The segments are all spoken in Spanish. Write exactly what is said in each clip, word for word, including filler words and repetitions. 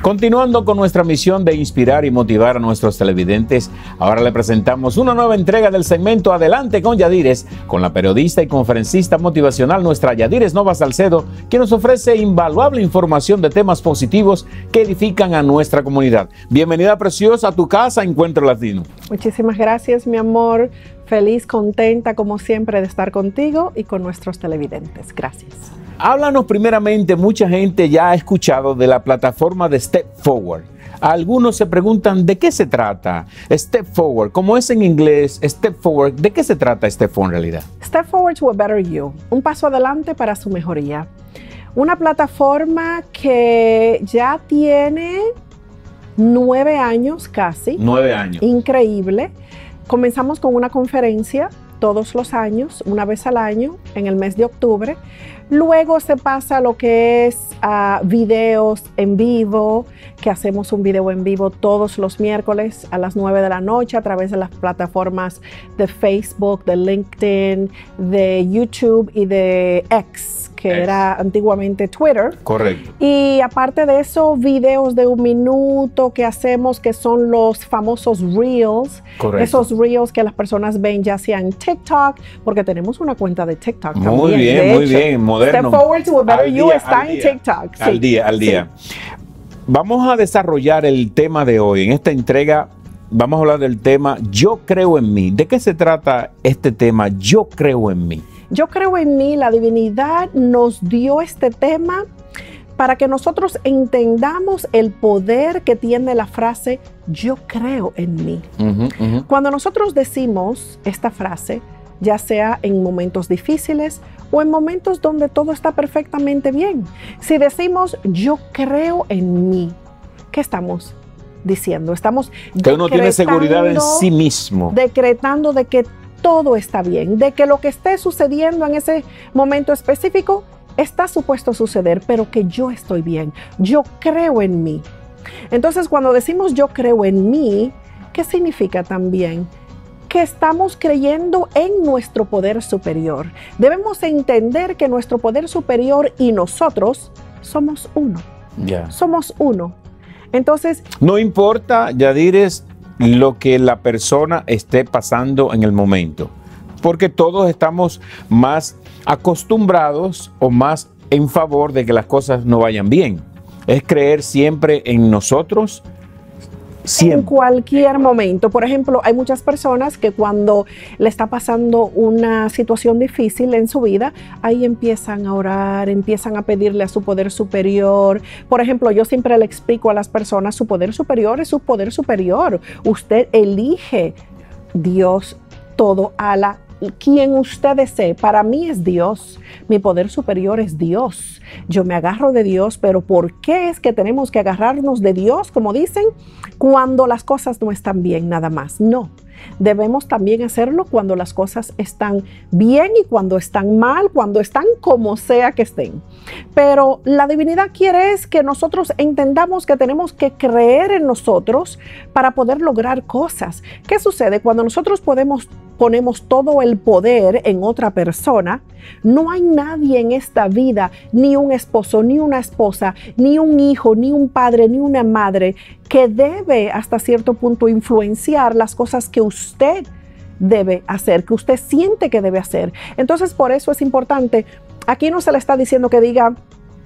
Continuando con nuestra misión de inspirar y motivar a nuestros televidentes, ahora le presentamos una nueva entrega del segmento Adelante con Yadires, con la periodista y conferencista motivacional nuestra Yadires Nova Salcedo, quien nos ofrece invaluable información de temas positivos que edifican a nuestra comunidad. Bienvenida, preciosa, a tu casa, Encuentro Latino. Muchísimas gracias, mi amor. Feliz, contenta, como siempre, de estar contigo y con nuestros televidentes. Gracias. Háblanos primeramente, mucha gente ya ha escuchado de la plataforma de Step Forward. Algunos se preguntan de qué se trata Step Forward, como es en inglés Step Forward, ¿de qué se trata Step Forward en realidad? Step Forward to a Better You, un paso adelante para su mejoría. Una plataforma que ya tiene nueve años casi. Nueve años. Increíble. Comenzamos con una conferencia todos los años, una vez al año, en el mes de octubre. Luego se pasa a lo que es uh, videos en vivo, que hacemos un video en vivo todos los miércoles a las nueve de la noche a través de las plataformas de Facebook, de LinkedIn, de YouTube y de X, que X. era antiguamente Twitter. Correcto. Y aparte de eso, videos de un minuto que hacemos, que son los famosos Reels. Correcto. Esos Reels que las personas ven ya sea en TikTok, porque tenemos una cuenta de TikTok muy también. Bien, de muy hecho, bien, moderno. Step Forward to a Better al You día, está al en día, TikTok. Al sí, día, al día. Sí. Vamos a desarrollar el tema de hoy. En esta entrega vamos a hablar del tema Yo creo en mí. ¿De qué se trata este tema Yo creo en mí? Yo creo en mí, la divinidad nos dio este tema para que nosotros entendamos el poder que tiene la frase yo creo en mí. Uh-huh, uh-huh. Cuando nosotros decimos esta frase, ya sea en momentos difíciles o en momentos donde todo está perfectamente bien, si decimos yo creo en mí, ¿qué estamos diciendo? Estamos que uno tiene seguridad en sí mismo, decretando de que todo está bien, de que lo que esté sucediendo en ese momento específico está supuesto a suceder, pero que yo estoy bien, yo creo en mí. Entonces, cuando decimos yo creo en mí, ¿qué significa también? Que estamos creyendo en nuestro poder superior. Debemos entender que nuestro poder superior y nosotros somos uno. Yeah. Somos uno. Entonces, no importa, Yadires, lo que la persona esté pasando en el momento, porque todos estamos más acostumbrados o más en favor de que las cosas no vayan bien. Es creer siempre en nosotros, siempre. En cualquier momento. Por ejemplo, hay muchas personas que cuando le está pasando una situación difícil en su vida, ahí empiezan a orar, empiezan a pedirle a su poder superior. Por ejemplo, yo siempre le explico a las personas, su poder superior es su poder superior. Usted elige Dios, todo, Alá, quien usted desee. Para mí es Dios, mi poder superior es Dios. Yo me agarro de Dios, pero ¿por qué es que tenemos que agarrarnos de Dios, como dicen, cuando las cosas no están bien nada más? No, debemos también hacerlo cuando las cosas están bien y cuando están mal, cuando están como sea que estén. Pero la divinidad quiere es que nosotros entendamos que tenemos que creer en nosotros para poder lograr cosas. ¿Qué sucede? Cuando nosotros podemos ponemos todo el poder en otra persona, no hay nadie en esta vida, ni un esposo, ni una esposa, ni un hijo, ni un padre, ni una madre, que debe hasta cierto punto influenciar las cosas que usted debe hacer, que usted siente que debe hacer. Entonces, por eso es importante, aquí no se le está diciendo que diga,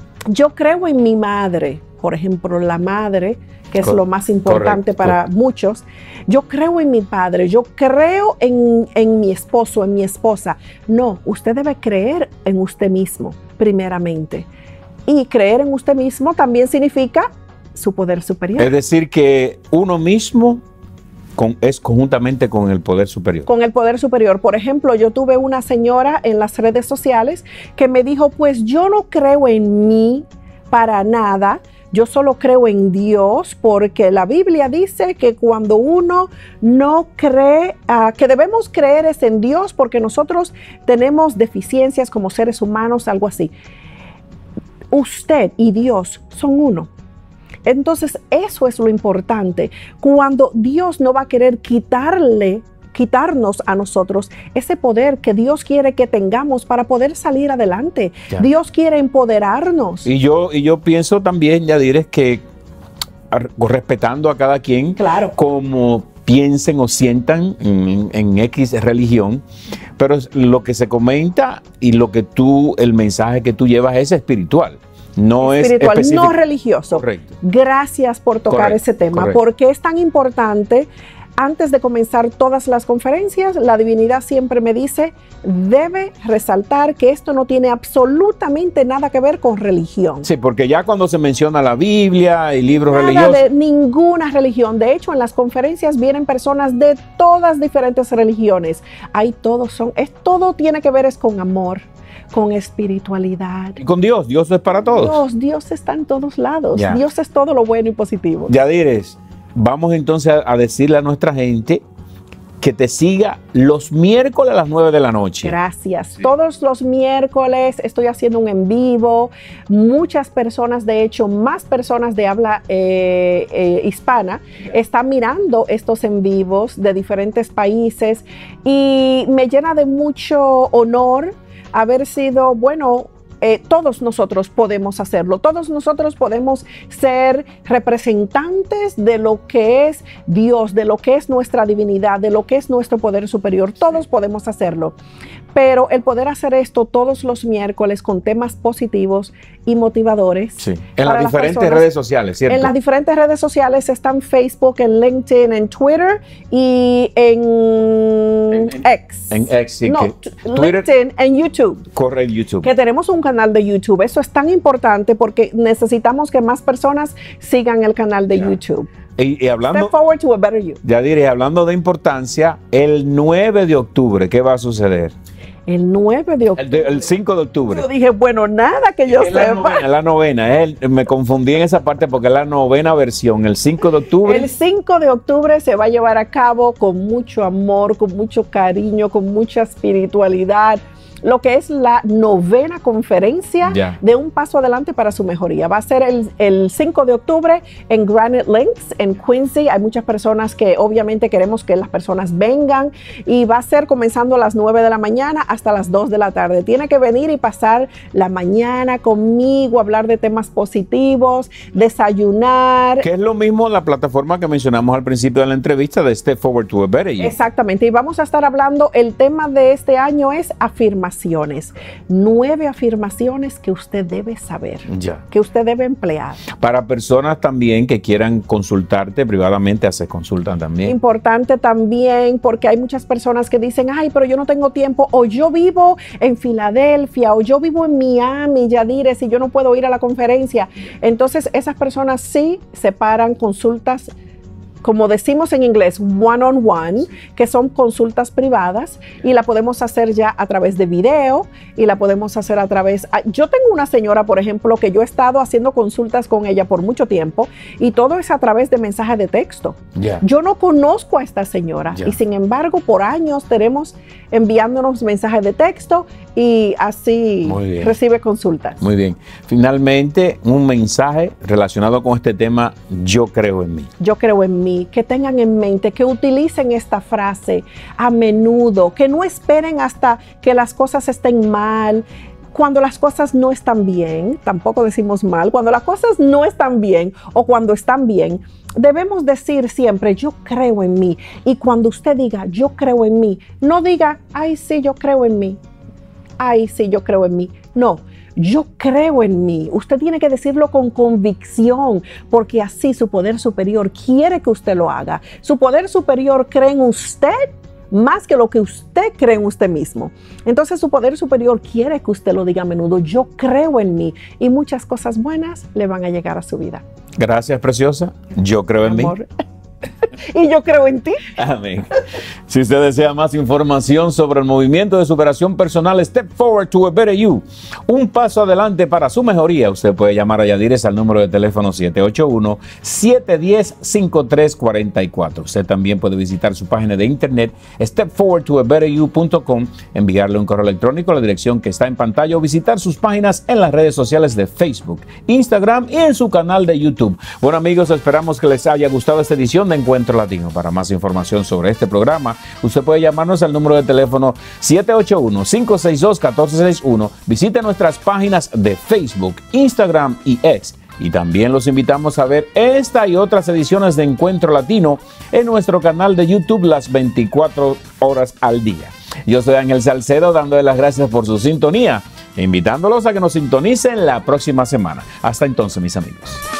yo creo en mi madre, por ejemplo, la madre, que es Cor- lo más importante correcto. Para muchos. Yo creo en mi padre, yo creo en, en mi esposo, en mi esposa. No, usted debe creer en usted mismo, primeramente. Y creer en usted mismo también significa su poder superior. Es decir, que uno mismo con, es conjuntamente con el poder superior. Con el poder superior. Por ejemplo, yo tuve una señora en las redes sociales que me dijo, pues yo no creo en mí para nada. Yo solo creo en Dios porque la Biblia dice que cuando uno no cree, uh, que debemos creer es en Dios porque nosotros tenemos deficiencias como seres humanos, algo así. Usted y Dios son uno. Entonces eso es lo importante. Cuando Dios no va a querer quitarle quitarnos a nosotros ese poder que Dios quiere que tengamos para poder salir adelante. Ya. Dios quiere empoderarnos. Y yo, y yo pienso también, Yadires, que respetando a cada quien, claro, como piensen o sientan en, en X religión, pero lo que se comenta y lo que tú, el mensaje que tú llevas es espiritual. No espiritual, es no religioso. Correcto. Gracias por tocar correcto, ese tema, correcto. Porque es tan importante. Antes de comenzar todas las conferencias, la divinidad siempre me dice, debe resaltar que esto no tiene absolutamente nada que ver con religión. Sí, porque ya cuando se menciona la Biblia y libros nada religiosos... de ninguna religión. De hecho, en las conferencias vienen personas de todas diferentes religiones. Ahí todos son, es, todo tiene que ver es con amor, con espiritualidad. Y con Dios, Dios es para todos. Dios, Dios está en todos lados. Ya. Dios es todo lo bueno y positivo. Yadires, vamos entonces a, a decirle a nuestra gente que te siga los miércoles a las nueve de la noche. Gracias. Sí. Todos los miércoles estoy haciendo un en vivo. Muchas personas, de hecho, más personas de habla eh, eh, hispana están mirando estos en vivos de diferentes países y me llena de mucho honor haber sido, bueno, Eh, todos nosotros podemos hacerlo, todos nosotros podemos ser representantes de lo que es Dios, de lo que es nuestra divinidad, de lo que es nuestro poder superior, todos podemos hacerlo, pero el poder hacer esto todos los miércoles con temas positivos y motivadores. Sí. En las diferentes las redes sociales, ¿cierto? En las diferentes redes sociales están Facebook, en LinkedIn, en Twitter y en, en, en X. En X, sí. No, Twitter, LinkedIn, en YouTube. Corre YouTube. Que tenemos un canal de YouTube. Eso es tan importante porque necesitamos que más personas sigan el canal de yeah. YouTube. Y, y hablando, Step forward to a better you. Ya diré, hablando de importancia, el nueve de octubre, ¿qué va a suceder? El nueve de octubre. El, de, el cinco de octubre. Yo dije, bueno, nada que yo es sepa. La novena, la novena. El, me confundí en esa parte porque es la novena versión. El cinco de octubre. El cinco de octubre se va a llevar a cabo con mucho amor, con mucho cariño, con mucha espiritualidad. Lo que es la novena conferencia yeah. de Un Paso Adelante para su Mejoría. Va a ser el, el cinco de octubre en Granite Links, en Quincy. Hay muchas personas que obviamente queremos que las personas vengan y va a ser comenzando a las nueve de la mañana hasta las dos de la tarde. Tiene que venir y pasar la mañana conmigo, hablar de temas positivos, desayunar. Que es lo mismo la plataforma que mencionamos al principio de la entrevista de Step Forward to a Better You. Exactamente. Y vamos a estar hablando, el tema de este año es afirmación. Nueve afirmaciones que usted debe saber, ya. que usted debe emplear. Para personas también que quieran consultarte privadamente, hacer consultas también. Importante también porque hay muchas personas que dicen, ay, pero yo no tengo tiempo, o yo vivo en Filadelfia, o yo vivo en Miami, Yadires, y yo no puedo ir a la conferencia. Entonces, esas personas sí separan consultas, como decimos en inglés, one on one, que son consultas privadas y la podemos hacer ya a través de video y la podemos hacer a través... Yo tengo una señora, por ejemplo, que yo he estado haciendo consultas con ella por mucho tiempo y todo es a través de mensajes de texto. Yeah. Yo no conozco a esta señora yeah. y sin embargo por años tenemos enviándonos mensajes de texto y así recibe consultas. Muy bien. Finalmente, un mensaje relacionado con este tema, yo creo en mí. Yo creo en mí. Que tengan en mente, que utilicen esta frase a menudo, que no esperen hasta que las cosas estén mal. Cuando las cosas no están bien, tampoco decimos mal, cuando las cosas no están bien o cuando están bien, debemos decir siempre, yo creo en mí. Y cuando usted diga, yo creo en mí, no diga, ay, sí, yo creo en mí. Ay, sí, yo creo en mí. No. Yo creo en mí. Usted tiene que decirlo con convicción, porque así su poder superior quiere que usted lo haga. Su poder superior cree en usted más que lo que usted cree en usted mismo. Entonces su poder superior quiere que usted lo diga a menudo. Yo creo en mí y muchas cosas buenas le van a llegar a su vida. Gracias, preciosa. Yo creo en Amor. mí. Y yo creo en ti. Amén. Si usted desea más información sobre el movimiento de superación personal Step Forward to a Better You, un paso adelante para su mejoría, usted puede llamar a Yadires al número de teléfono siete ocho uno, siete uno cero, cinco tres cuatro cuatro. Usted también puede visitar su página de internet step forward to a better you punto com, enviarle un correo electrónico a la dirección que está en pantalla o visitar sus páginas en las redes sociales de Facebook, Instagram y en su canal de YouTube. Bueno, amigos, esperamos que les haya gustado esta edición de Encuentro Latino. Para más información sobre este programa, usted puede llamarnos al número de teléfono siete ocho uno, cinco seis dos, uno cuatro seis uno. Visite nuestras páginas de Facebook, Instagram y X. Y también los invitamos a ver esta y otras ediciones de Encuentro Latino en nuestro canal de YouTube las veinticuatro horas al día. Yo soy Ángel Salcedo, dándole las gracias por su sintonía e invitándolos a que nos sintonicen la próxima semana. Hasta entonces, mis amigos.